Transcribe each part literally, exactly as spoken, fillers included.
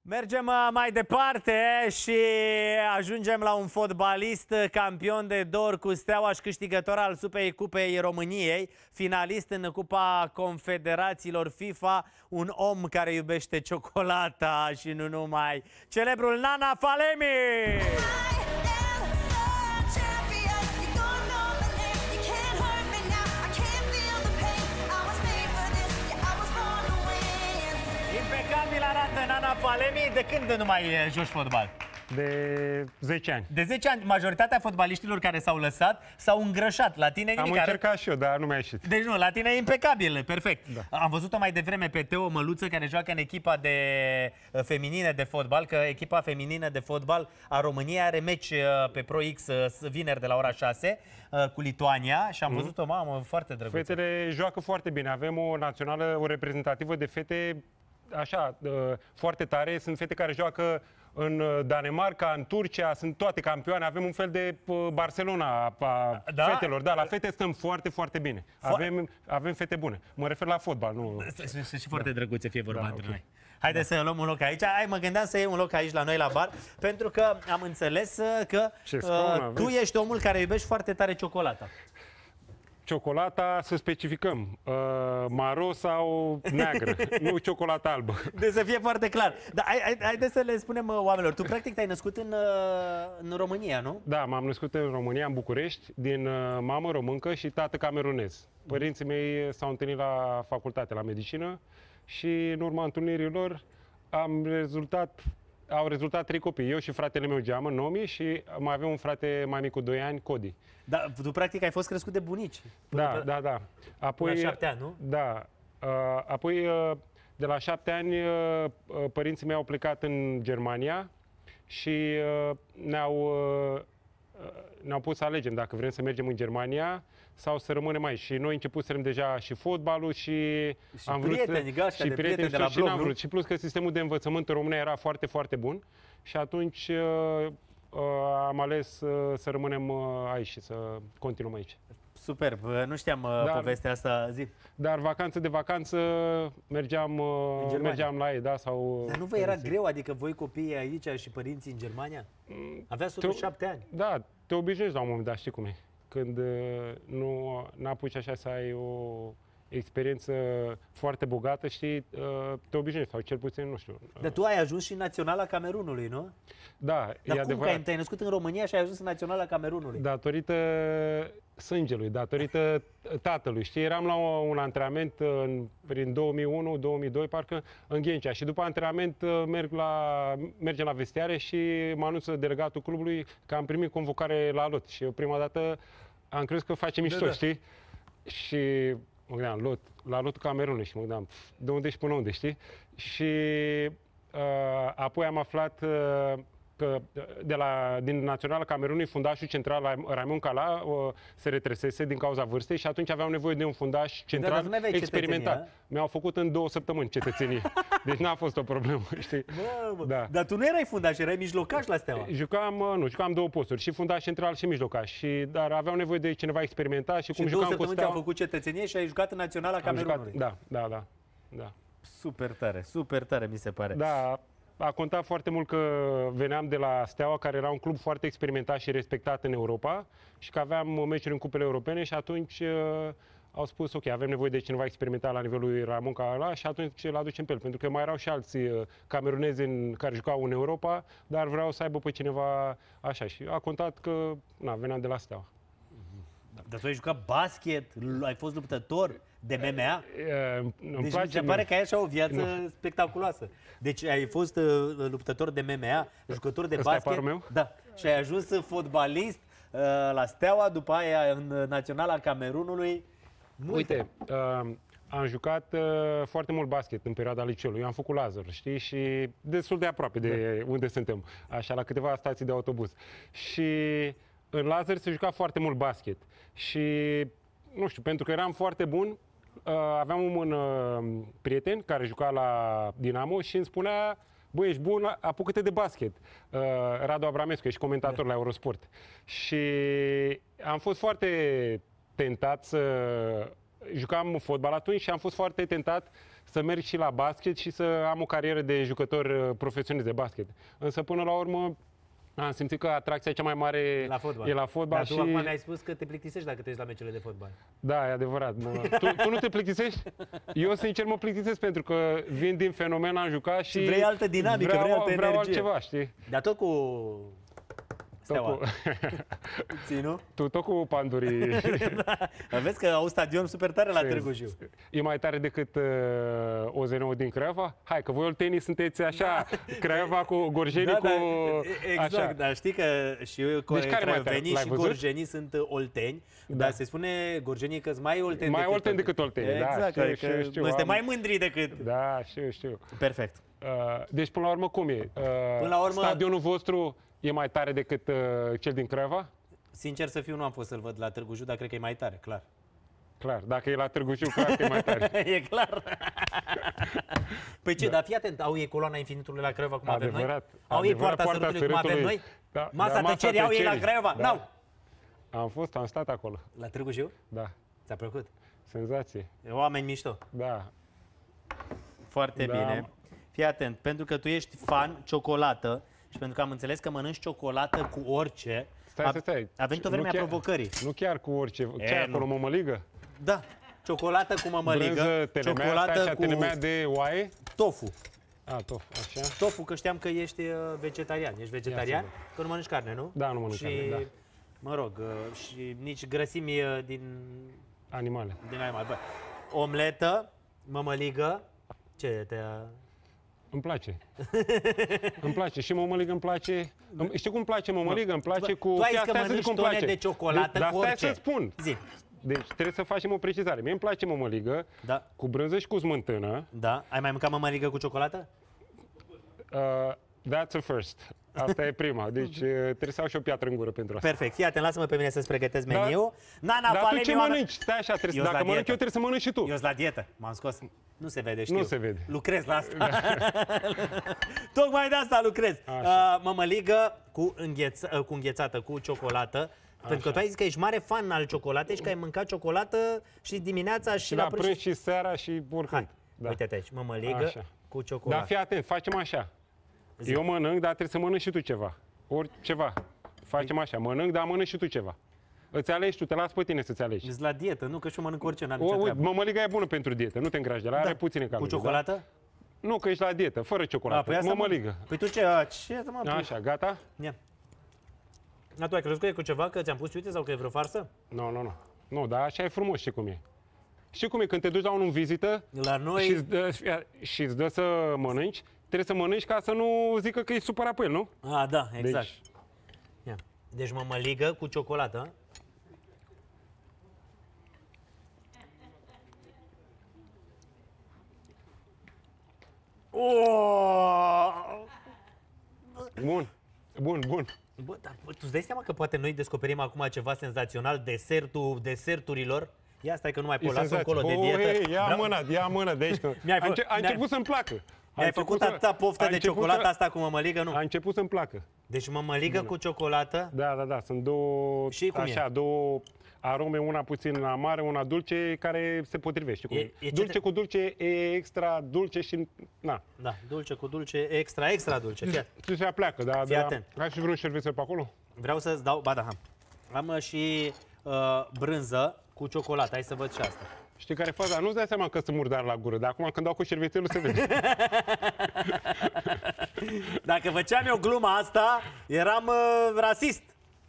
Mergem mai departe și ajungem la un fotbalist campion de două ori cu Steaua și câștigător al Superei Cupei României, finalist în Cupa Confederațiilor FIFA, un om care iubește ciocolata și nu numai, celebrul Nana Falemi! Impecabil arată Nana Falemi. De când nu mai joci fotbal? De zece ani. De zece ani. Majoritatea fotbaliștilor care s-au lăsat s-au îngrășat. La tine nimic. Am încercat și eu, dar nu mi-a ieșit. Deci nu, la tine e impecabil, perfect. Da. Am văzut-o mai devreme pe Teo Măluță, care joacă în echipa de feminine de fotbal, că echipa feminină de fotbal a României are meci pe Pro X vineri de la ora șase cu Lituania și am văzut-o, mamă, foarte drăguță. Fetele joacă foarte bine. Avem o națională, o reprezentativă de fete așa, foarte tare. Sunt fete care joacă în Danemarca, în Turcia, sunt toate campioane. Avem un fel de Barcelona a da? fetelor. Da, la fete stăm foarte, foarte bine. Avem, avem fete bune. Mă refer la fotbal, nu... Sunt și foarte drăguțe, fie vorba Da, între okay. noi. Haideți să luăm un loc aici. Hai, mă gândeam să iei un loc aici la noi la bar, pentru că am înțeles că uh, tu ești omul care iubești foarte tare ciocolata. Ciocolata, să specificăm, uh, maro sau neagră, nu ciocolata albă. De să fie foarte clar. Dar haideți să le spunem uh, oamenilor. Tu practic te-ai născut în, uh, în România, nu? Da, m-am născut în România, în București, din uh, mamă româncă și tată camerunez. Părinții mei s-au întâlnit la facultate, la medicină și în urma întâlnirilor am rezultat, au rezultat trei copii. Eu și fratele meu Geamă, Nomi, și mai avem un frate mai mic cu doi ani, Cody. Da, tu practic ai fost crescut de bunici. Da, pe... da, da. Apoi, la șapte ani, nu? Da. Uh, apoi, uh, de la șapte ani, uh, părinții mei au plecat în Germania și uh, ne-au uh, ne-au pus să alegem dacă vrem să mergem în Germania sau să rămânem aici. Și noi începusem deja și fotbalul și, și am prieteni, vrut gașca și de prieteni, prieteni de la și blog, n-am vrut. Și plus că sistemul de învățământ în România era foarte, foarte bun și atunci uh, uh, am ales uh, să rămânem uh, aici și să continuăm aici. Superb, nu știam uh, dar, povestea asta, zi. Dar vacanță de vacanță mergeam, uh, mergeam la ei, da? Sau, dar nu vă era greu, adică voi copiii aici și părinții în Germania? Aveați totuși șapte ani. Da, te obișnuiești la un moment dat, știi cum e. Când uh, nu n-apuci așa să ai o experiență foarte bogată, știi, uh, te obișnuiești, sau cel puțin, nu știu. Uh. Dar tu ai ajuns și în Naționala Camerunului, nu? Da, dar e cum adevărat. că te-ai născut în România și ai ajuns în Naționala Camerunului? Datorită sângelui, datorită tatălui. Știi, eram la un antrenament în, prin două mii unu două mii doi, parcă, în Ghencea. Și după antrenament merg la, mergem la vestiare și mă anunță delegatul clubului că am primit convocare la lot. Și eu prima dată am crezut că face mișto, da, da. Știi? Și mă gândeam, lot, la lotul Camerunului și mă gândeam, de unde și până unde, știi? Și uh, apoi am aflat uh, că de la, din Naționala Camerunului, fundașul central Raimond Cala uh, se retresese din cauza vârstei și atunci aveau nevoie de un fundaș central da, experimentat. Mi-au făcut în două săptămâni cetățenie. Deci n-a fost o problemă, știi? Bă, bă. Da. Dar tu nu erai fundaș, erai mijlocaș la Steaua. Jucam, nu, jucam două posturi, și fundaș central și mijlocaș. Și, dar aveau nevoie de cineva experimentat și, și cum jucam cu Steaua... Și două săptămâni au făcut cetățenie și ai jucat în Naționala Camerunului. Da, da, da, da. Super tare, super tare mi se pare. Da. A contat foarte mult că veneam de la Steaua, care era un club foarte experimentat și respectat în Europa și că aveam meciuri în cupele europene și atunci uh, au spus, ok, avem nevoie de cineva experimentat la nivelul lui Ramon Cala și atunci îl aducem pe el, pentru că mai erau și alții uh, camerunezi în, care jucau în Europa, dar vreau să aibă pe cineva așa și a contat că, na, veneam de la Steaua. Dar tu ai jucat basket, ai fost luptător de M M A? Îmi deci place, mi se pare că ai așa o viață nu. spectaculoasă. Deci ai fost uh, luptător de M M A, jucător de Ăsta basket. e meu? Da. Și ai ajuns fotbalist uh, la Steaua, după aia în Naționala Camerunului. Multe. Uite, uh, am jucat uh, foarte mult basket în perioada liceului. Eu am făcut laser, știi? Și destul de aproape de da. unde suntem, așa, la câteva stații de autobuz. Și în laser se juca foarte mult basket. Și, nu știu, pentru că eram foarte bun, uh, aveam un uh, prieten care juca la Dinamo și îmi spunea, băi, ești bun, apucă-te de basket. Uh, Radu Abramescu, ești comentator la Eurosport. Și am fost foarte tentat să... Jucam fotbal atunci și am fost foarte tentat să merg și la basket și să am o carieră de jucător uh, profesionist de basket. Însă până la urmă am simțit că atracția cea mai mare La fotbal. e la fotbal. Dar și... tu acum mi-ai spus că te plictisești dacă te uiți la meciurile de fotbal. Da, e adevărat. Mă... tu, tu nu te plictisești? Eu sincer mă plictisesc pentru că vin din fenomen, am jucat și, Și vrei altă dinamică, vreau, vrei altă vreau energie. altceva, știi? Dar tot cu Tot Steaua. cu... Ții, nu? tu tot cu pandurii. Da. Vezi că au stadion super tare la Târgu Jiu. E mai tare decât uh, O Z N O din Craiova? Hai, că voi oltenii sunteți așa, Craiova cu gorjenii Da, cu... da, exact, așa. dar știi că și eu, Deci care mai tare? craiovenii L-ai și văzut? gorjenii sunt olteni, Da. dar se spune gorjenii că sunt mai olteni Mai decât olteni decât oltenii, da, Exact, știu, adică știu, știu, suntem am- mai mândri decât... Da, știu, știu. Perfect. Uh, deci, până la urmă, cum e? Uh, Până la urmă- Stadionul vostru e mai tare decât uh, cel din Craiova? Sincer să fiu, nu am fost să-l văd la Târgu Jiu, dar cred că e mai tare, clar. Clar, dacă e la Târgu Jiu, clar că e mai tare. E clar. Păi ce, da. Dar fii atent, au ei coloana infinitului la Craiova cum avem Adevărat, noi? Au ei adevărat, poarta poarta sărutului cum avem noi? sărutului. Da, Masa da, masa tăcerii au ei la tăcerii. Craiova? Da. N-au. Am fost, am stat acolo. La Târgu Jiu? Da, Ți-a plăcut? senzație. Oameni mișto. Da. Foarte Da. bine. Fii atent, pentru că tu ești fan ciocolată și pentru că am înțeles că mănânci ciocolată cu orice, Stai, a, stai, stai. a venit o vreme Nu a chiar- provocării. Nu chiar cu orice. E, Ce ai nu. acolo, mămăligă? Da, ciocolată cu mămăligă, Brânză, telemea, stai ciocolată așa, cu telemea de oaie? tofu. A, tof, așa. Tofu, că știam că ești uh, vegetarian. Ești vegetarian? Ia Că nu mănânci carne, nu? Da, nu mănânc și, carne, da. mă rog, uh, și nici grăsimi uh, din, Animale. din animal. Bă, omletă, mămăligă, ce te-a... Îmi place. Îmi place. Și mămăligă îmi place. Îmi- Știi cum îmi place mămăligă? Îmi place cu... Tu ai zis Ia, că stai să zic mănânci cum tone place. de ciocolată Dar cu stai orice. să spun. Zi. Deci trebuie să facem o precizare. Mie îmi place mămăligă Da, cu brânză și cu smântână. da. Ai mai mâncat mămăligă cu ciocolată? Uh, that's a first. Asta e prima. Deci uh, trebuie să au și o piatră în gură pentru asta. Perfect. Fii atent, lasă-mă pe mine să-ți pregătesc Da. meniul. Nana, Dar tu ce Valeriu, mănânci? Stai așa, trebuie, Eu să- sunt dacă la mănânc dietă. eu, trebuie să mănânci și tu. Eu sunt la dietă. M-am scos. Nu se vede, știu. Nu se vede. Lucrez la asta. Tocmai de asta lucrez. Așa. Uh, mămăligă cu, îngheț, uh, cu înghețată, cu ciocolată. Pentru că tu ai zis că ești mare fan al ciocolatei și că ai mâncat ciocolată și dimineața și, Și la la prânz și seara și oricând. Hai, Da. uite-te aici, mămăligă Așa. cu Dar ciocolată. fii atent, facem așa. Zi. Eu mănânc, dar trebuie să mănânci și tu ceva. Ori ceva. Facem Păi- așa, mănânc, dar mănânci și tu ceva. Îți alegi tu, te las pe tine să-ți alegi. Ești la dietă, nu? Că și eu mănânc orice, n-am O, nicio uite, treabă. mămăliga e bună pentru dietă, nu te îngrași de la, are puține Cu calorii. ciocolată? Da? Nu, că ești la dietă, fără A, ciocolată. păi asta Mămăligă. Mă... Păi tu ce, a, ce mă, păi- Așa, gata? Ia. A, tu ai crezut că e cu ceva, că ți-am pus uite sau că e vreo farsă? Nu, nu, nu. Nu, dar așa e frumos, știi cum e. Știi cum e, când te duci la unul în vizită La noi... și îți dă, și îți dă să mănânci, trebuie să mănânci ca să nu zică că e supărat pe el, nu? A, da, exact. Deci, Ia. Deci mămăligă cu ciocolată. Oh! bun, bun, bun. Bă, dar bă, tu îți dai seama că poate noi descoperim acum ceva senzațional, desertul deserturilor? Ia stai că nu mai pot, lasă încolo de Oh, dietă. hei, ia Vreau- mâna, ia mână de aici. Că Mi-ai a, fă- înce- a mi-ai- început să-mi placă. A Mi-ai început făcut să- atâta poftă a de început ciocolată să- asta cu mămăligă, nu? A început să-mi placă. Deci mămăligă cu ciocolată. Da, da, da, sunt două, Și cum e? așa, două arome, una puțin amare, una dulce, care se potrivește. Cum E- e, e ce dulce te- cu dulce e extra dulce și, na, Da, dulce cu dulce, extra, extra dulce. Fii atent. și se pleacă. Da, Fii da. atent. Ai și vreun șervețel pe acolo? Vreau să-ți dau, ba da, am. Am uh, și uh, brânză cu ciocolată, hai să văd și asta. Știi care e faza? Nu-ți dai seama că sunt murdar la gură, dar acum când dau cu șervețelul se vede. Dacă făceam eu gluma asta, eram uh, rasist.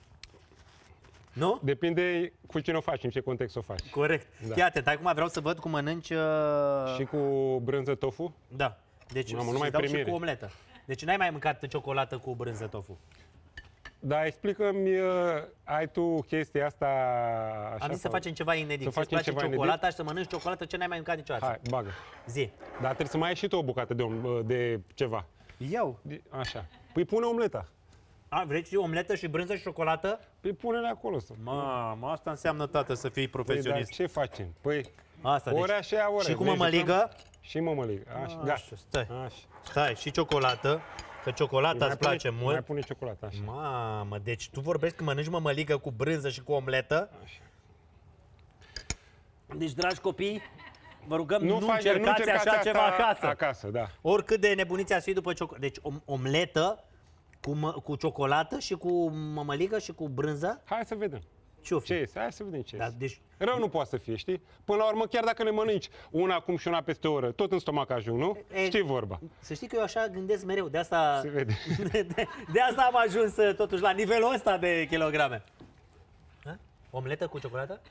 Nu? Depinde cu cine o faci, în ce context o faci. Corect. Da. Fii atent, acum vreau să văd cum mănânci... Uh... Și cu brânză tofu? Da. Deci Mamă, și numai dau și premiere. cu omletă. Deci n-ai mai mâncat ciocolată cu brânză tofu. Da, explică-mi, uh, ai tu chestia asta așa? Am zis să sau- facem ceva inedit. Să Să-ți facem place ceva ciocolata și să mănânci ciocolată ce n-ai mai mâncat niciodată. Hai, bagă. Zi. Dar trebuie să mai ai și tu o bucată de, om, de ceva. Eu. De- Așa. Păi pune omleta. A, vrei și omletă și brânză și ciocolată? Păi pune-le acolo să. Mamă, asta înseamnă, tată, să fii Păi, dar profesionist. ce facem? Păi, Asta, ore deci. așa, ore. Și cu Ne mămăligă? jucăm. Și mămăligă. Așa, gata. Așa, stai. Așa. Stai, și ciocolată, că ciocolata Mai îți pune- place Mai mult. pune ciocolată, așa. Mamă, deci tu vorbești că mănânci mămăligă cu brânză și cu omletă. Așa. Deci, dragi copii, vă rugăm, nu, nu faci- încercați așa asta ceva acasă. acasă, da. Oricât de nebuniți ați fi după ciocolată. Deci om, omletă cu, mă, cu ciocolată și cu mămăligă și cu brânză. Hai să vedem. Ce-o fi? Ce este? Hai să vedem ce Da, este. deci, Rău nu poate să fie, știi? Până la urmă, chiar dacă le mănânci una acum și una peste o oră, tot în stomac ajung, nu? E- Știi vorba. să știi că eu așa gândesc mereu. De asta, Se vede. de, de, de asta am ajuns uh, totuși la nivelul ăsta de kilograme. Ha? Omletă cu ciocolată?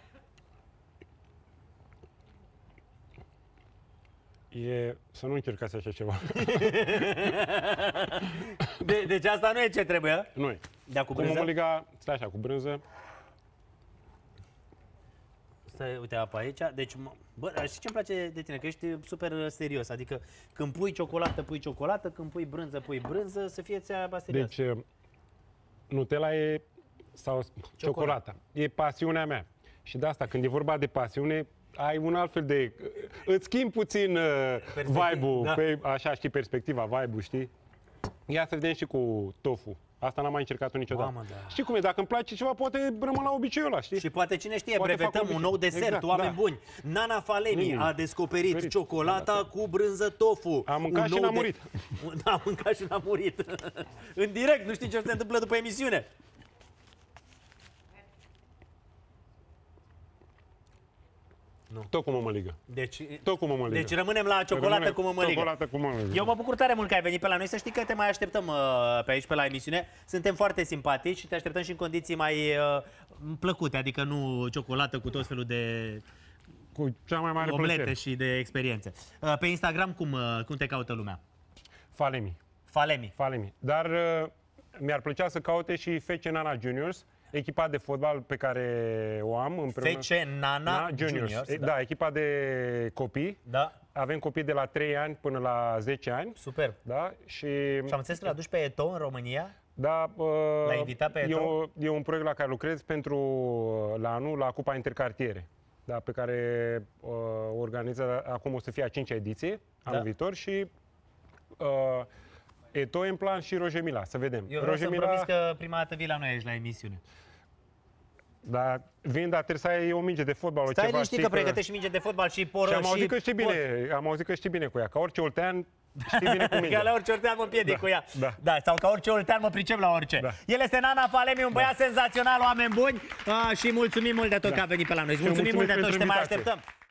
E să nu încercați așa ceva. De, deci asta nu e ce trebuie. Nu e. Da, cu Cu brânză? mămăliga, stai așa, cu brânză. Stai, uite apa aici. Deci, mă- bă, știi ce-mi place de tine? Că ești super uh, serios. Adică când pui ciocolată, pui ciocolată, când pui brânză, pui brânză, să fie treaba serioasă. Deci, Nutella e, sau ciocolata, e pasiunea mea. Și de asta, când e vorba de pasiune, ai un alt fel de... Îți schimbi puțin uh, vibe-ul, da. pe, așa știi, perspectiva, vibe-ul, știi? Ia să vedem și cu tofu. Asta n-am mai încercat-o niciodată. Mamă, da. Știi cum e? Dacă îmi place ceva, poate rămân la obiceiul ăla, știi? Și poate cine știe, Poate brevetăm fac un nou obicei. desert, Exact, oameni da. buni. Nana Falemi Mm. a descoperit Descoperit. ciocolata Da, cu brânză tofu. A mâncat Un și nou n-a de- murit. Da, a mâncat și n-a murit. În direct, nu știi ce se întâmplă după emisiune. Tot cu mămăligă. Deci, Tot cu mămăligă. deci rămânem la ciocolată Rămâne cu mămăligă. Ciocolată cu mămăligă. Eu mă bucur tare mult că ai venit pe la noi. Să știi că te mai așteptăm uh, pe aici, pe la emisiune. Suntem foarte simpatici și te așteptăm și în condiții mai uh, plăcute. Adică nu ciocolată cu tot felul de Cu cea mai mare omelete plăcere. și de experiențe. Uh, pe Instagram cum, uh, cum te caută lumea? Falemi. Falemi. Falemi. Dar uh, mi-ar plăcea să caute și F C Nana Juniors, echipa de fotbal pe care o am împreună. F C Nana Na Juniors. Juniors. E, da. da, echipa de copii. Da, Avem copii de la trei ani până la zece ani. super. Da? Și, Și am înțeles că l-aduci pe Eto în România? da, uh, L-ai invitat pe e, Eto? o, e un proiect la care lucrez pentru uh, la anul, la Cupa Intercartiere. Da, pe care uh, organizează, acum o să fie a cincea ediție, anul Da. viitor, și uh, Eto în plan și Roger Mila, să vedem. Eu vreau Roger să-mi Mila, promis că prima dată vii la noi aici la emisiune. da, vin, dar trebuie să ai o minge de fotbal, o Stai ceva. liniștit știi că pregătești minge de fotbal și poră Și am auzit și că știi pot. bine, am auzit că știi bine cu ea, ca orice oltean știi bine cu mingea. Ca la orice oltean mă împiedic Da, cu ea. da. da, sau ca orice oltean mă pricep la orice. Da. El este Nana Falemi, un băiat senzațional, oameni buni. Ah, și mulțumim mult de tot Da. că a venit pe la noi. Și Mulțumim mult de mulțumesc tot și te pentru mai invitație. așteptăm.